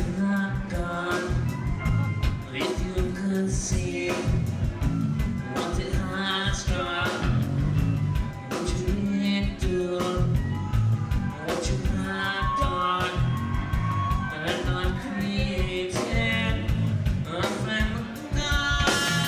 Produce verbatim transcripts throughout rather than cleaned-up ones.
not gone. If you could see what it has done, what you did do, what you have done, and I'm creating a friend of God.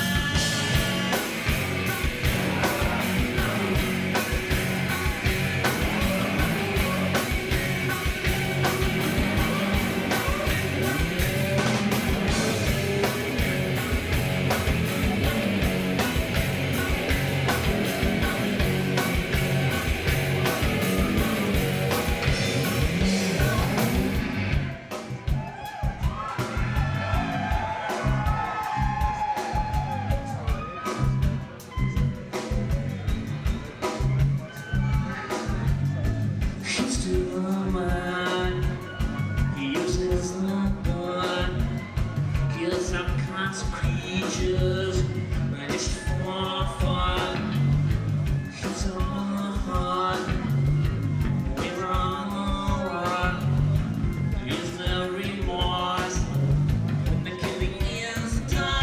He uses the gun, kills all kinds of creatures just for fun. He's on the hunt, we're on the run. Here's the remorse when the killing is done.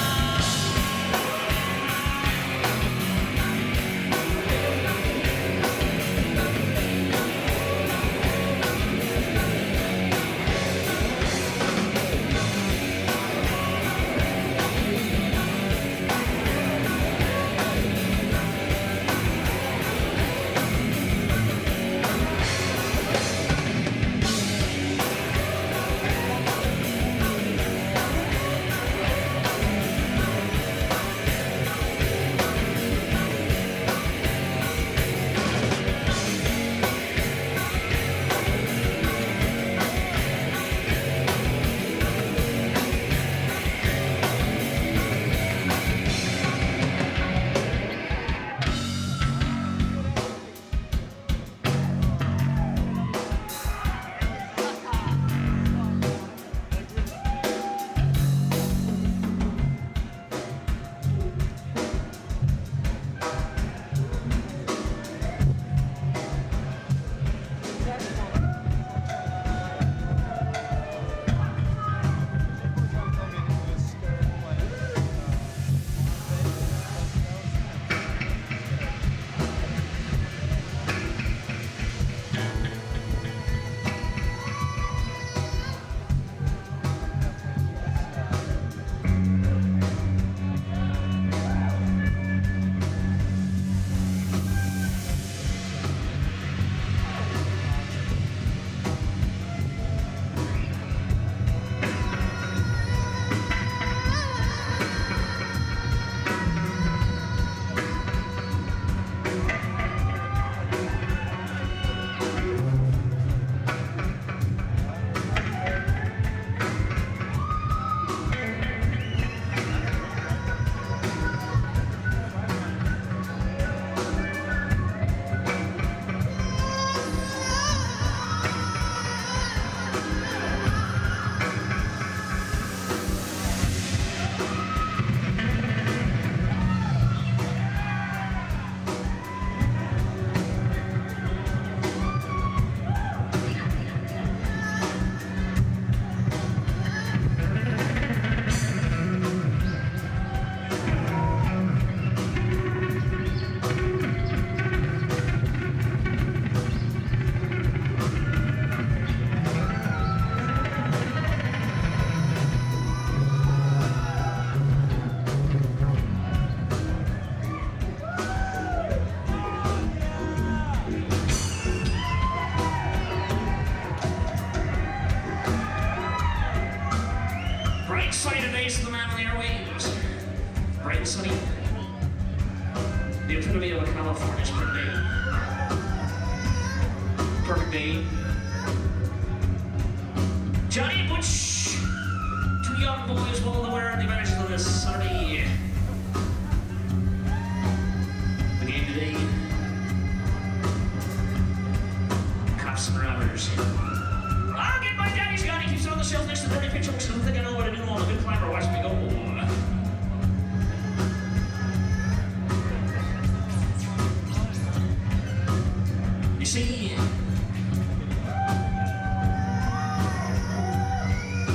Sunny days of the man on the airwaves. Bright and sunny. The epitome of a California spring day. Perfect day. Johnny and Butch, two young boys well aware of the advantages of this Saturday. The game today. Cops and robbers. I'll get my daddy's gun. He keeps it on the shelf next to the dirty picture books. I don't think I know what to do. I'm a good climber. Watch me go. You see,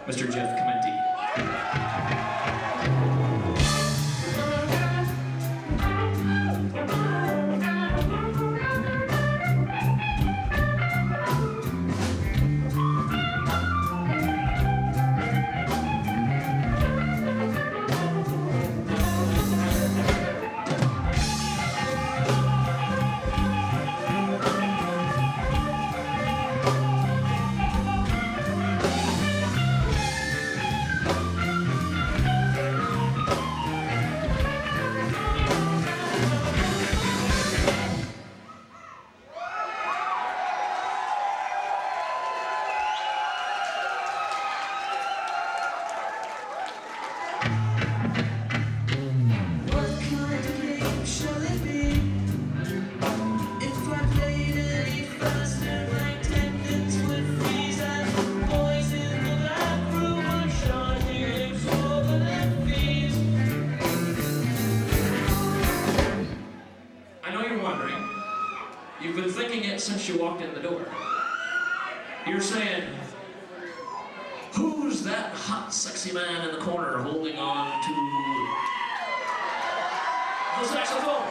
Mister Jeff Clementi. You've been thinking it since you walked in the door. You're saying, who's that hot, sexy man in the corner holding on to the saxophone?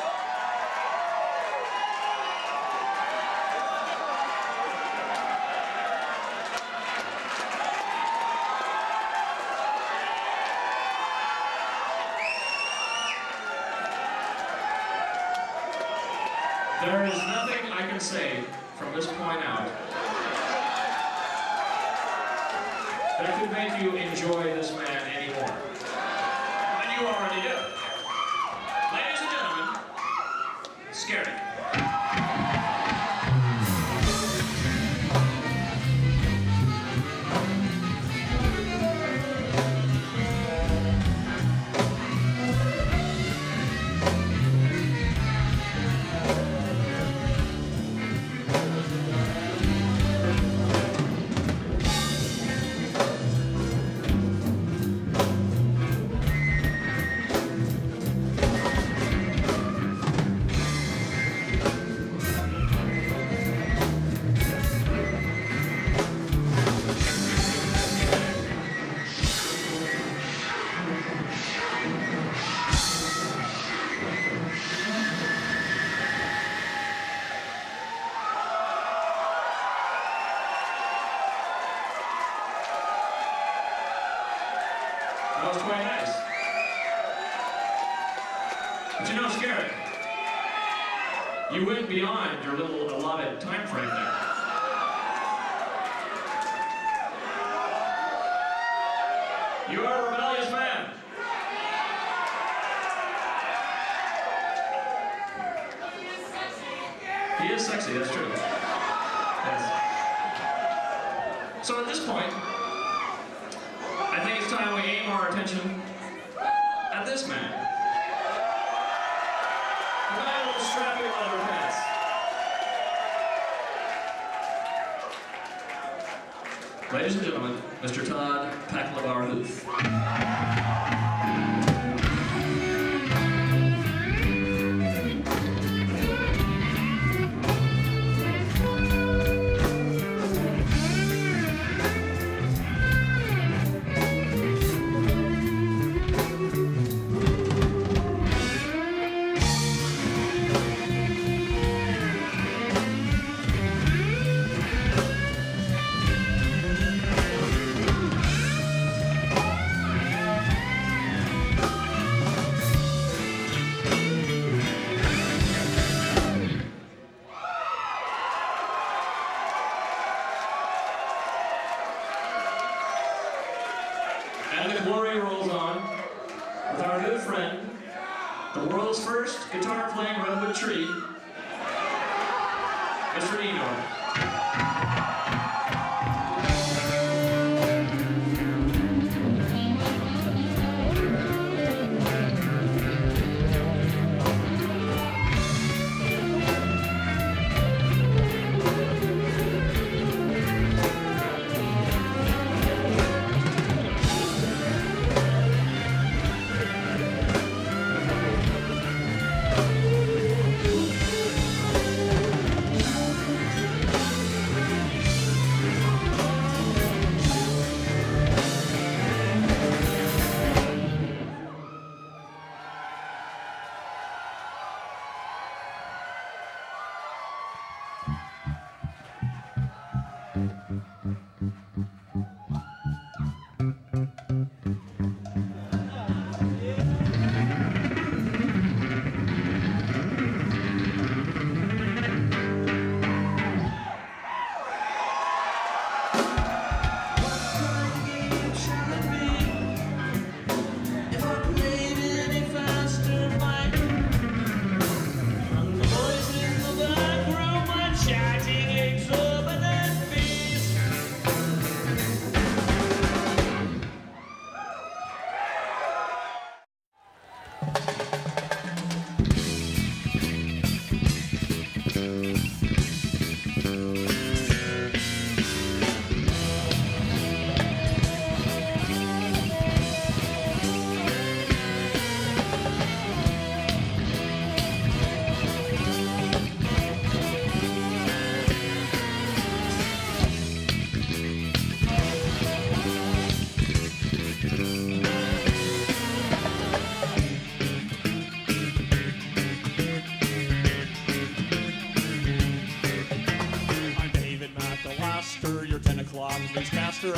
There is nothing I can say from this point out that could make you enjoy this man anymore. And you already do. Ladies and gentlemen, Scary. That was quite nice. But you know, Scary, you went beyond your little allotted time frame there. You are a rebellious man. He is sexy, that's true. Yes. So at this point, I think it's time we aim our attention at this man. The man with the strappy leather pants. Ladies and gentlemen, Mister Todd Paclabar Huth. And the glory rolls on with our good friend, the world's first guitar-playing redwood tree, Mister Enor.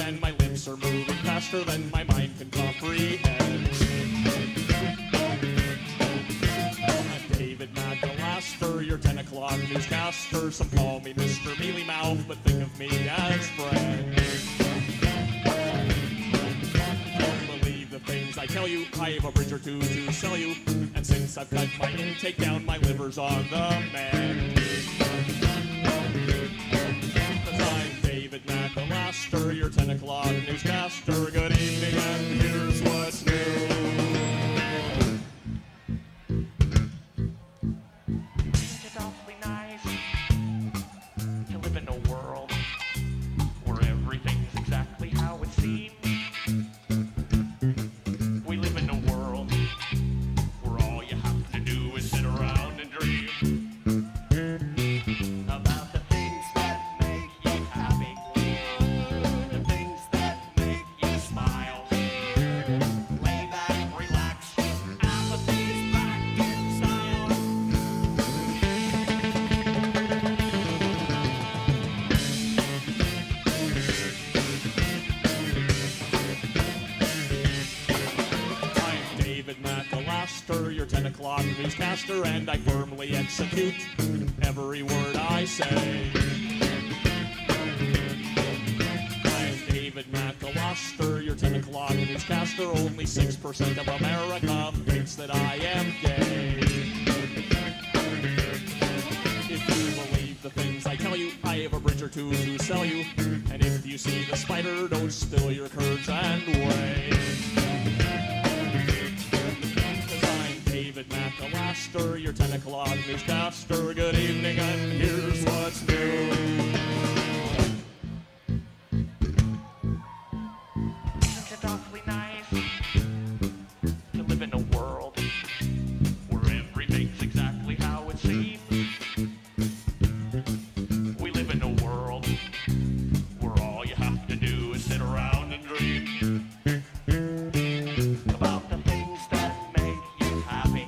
and my lips are moving faster than my mind can comprehend. I'm David McAllister, your ten o'clock newscaster. Some call me Mister Mealy Mouth, but think of me as friend. Don't believe the things I tell you, I have a bridge or two to sell you. And since I've cut my intake down, my liver's on the mend. David McAllister, your ten o'clock newscaster. Good evening, and here's what's new. Isn't it awfully nice to live in a world where everything's exactly how it seems? We live in a world where all you have to do is sit around and dream about the things that make you happy. Your ten o'clock newscaster, and I firmly execute every word I say. I'm David McAllister, your ten o'clock newscaster. Only six percent of America thinks that I am gay. If you believe the things I tell you, I have a bridge or two to sell you. And if you see the spider, don't spill your curds and whey. David McAllister, your ten o'clock newscaster. Good evening, and here's what's new. Isn't it awfully nice to live in a world where everything's exactly how it seems? We live in a world where all you have to do is sit around and dream about the things that make you happy.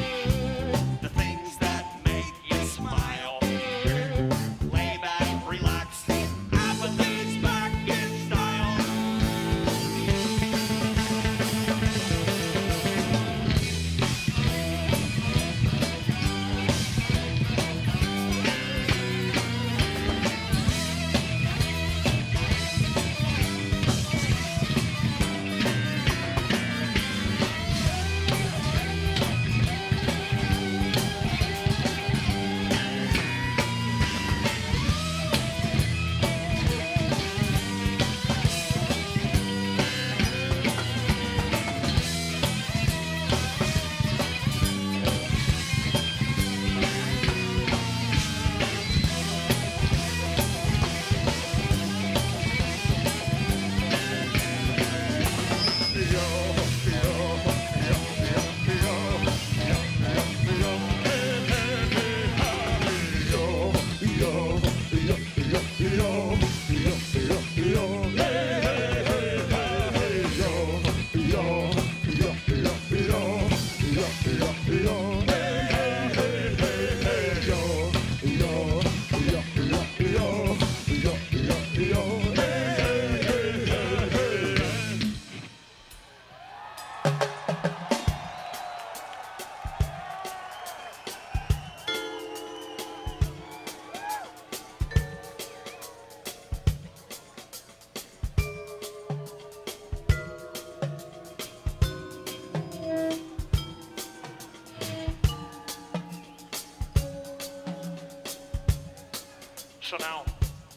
So now,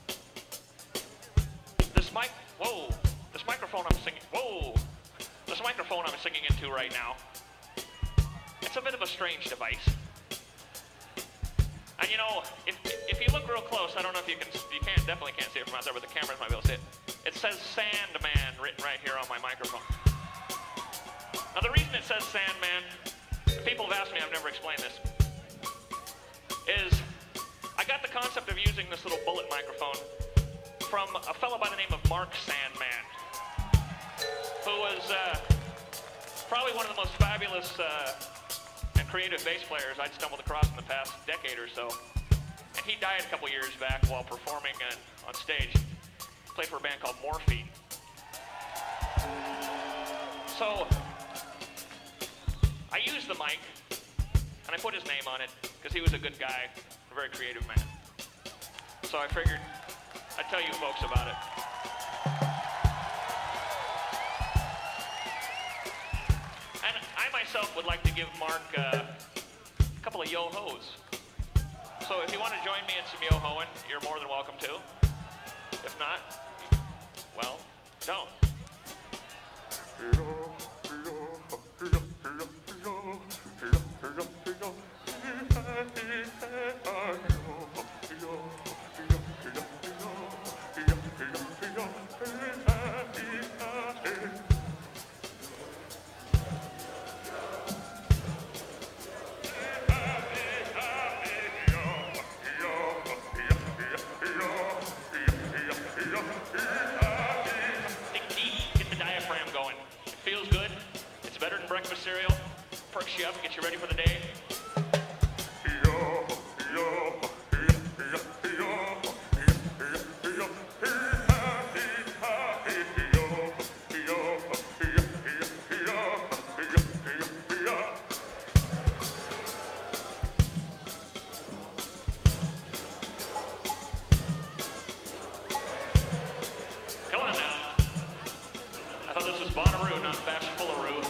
this mic, whoa, this microphone I'm singing, whoa, this microphone I'm singing into right now, it's a bit of a strange device. And you know, if, if you look real close, I don't know if you can, you can't, definitely can't see it from out there, but the cameras might be able to see it. It says Sandman written right here on my microphone. Now the reason it says Sandman, people have asked me, I've never explained this, is I got the concept of using this little bullet microphone from a fellow by the name of Mark Sandman, who was uh, probably one of the most fabulous uh, and creative bass players I'd stumbled across in the past decade or so. And he died a couple years back while performing uh, on stage. He played for a band called Morphine. So I used the mic, and I put his name on it because he was a good guy, a very creative man. So I figured I'd tell you folks about it. And I myself would like to give Mark uh, a couple of yo-hos. So if you want to join me in some yo-hoing, you're more than welcome to. If not, well, don't. Breakfast cereal, perks you up, gets you ready for the day. Come on now. I thought this was Bonnaroo, not Bashful-a-Roo.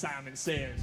Simon Says.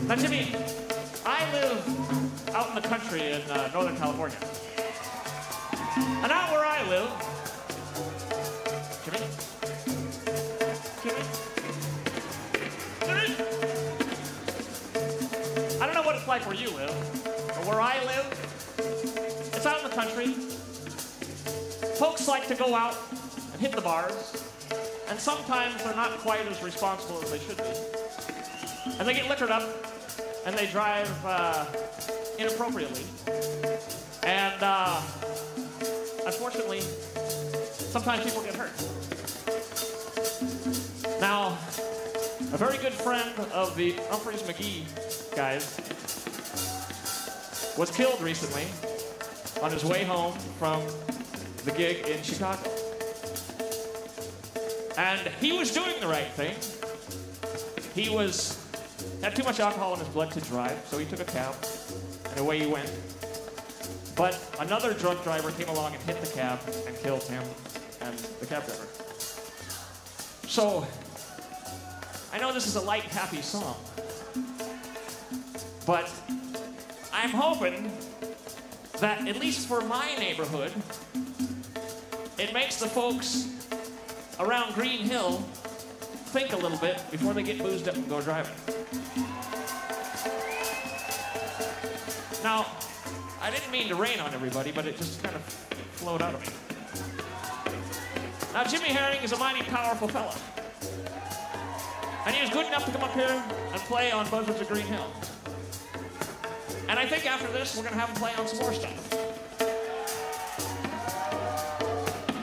Now, Jimmy, I live out in the country in uh, Northern California. And out where I live, Jimmy, Jimmy, Jimmy, I don't know what it's like where you live, but where I live, it's out in the country. Folks like to go out and hit the bars, and sometimes they're not quite as responsible as they should be. And they get liquored up, and they drive uh, inappropriately. And uh, unfortunately, sometimes people get hurt. Now, a very good friend of the Umphrey's McGee guys was killed recently on his way home from the gig in Chicago. And he was doing the right thing. He was had too much alcohol in his blood to drive, so he took a cab, and away he went. But another drunk driver came along and hit the cab and killed him and the cab driver. So, I know this is a light, happy song, but I'm hoping that, at least for my neighborhood, it makes the folks around Green Hill think a little bit before they get boozed up and go driving. Now, I didn't mean to rain on everybody, but it just kind of flowed out of me. Now, Jimmy Herring is a mighty powerful fella. And he was good enough to come up here and play on Buzzards of Green Hill. And I think after this, we're going to have him play on some more stuff.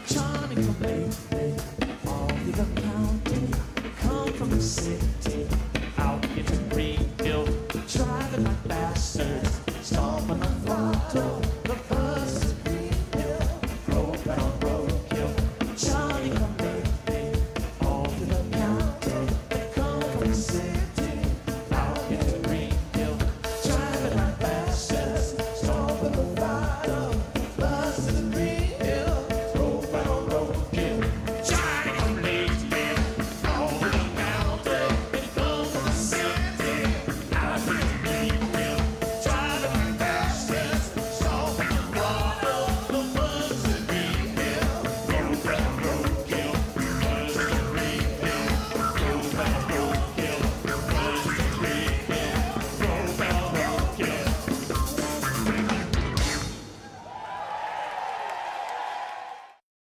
Johnny come late, all the county, come from the city.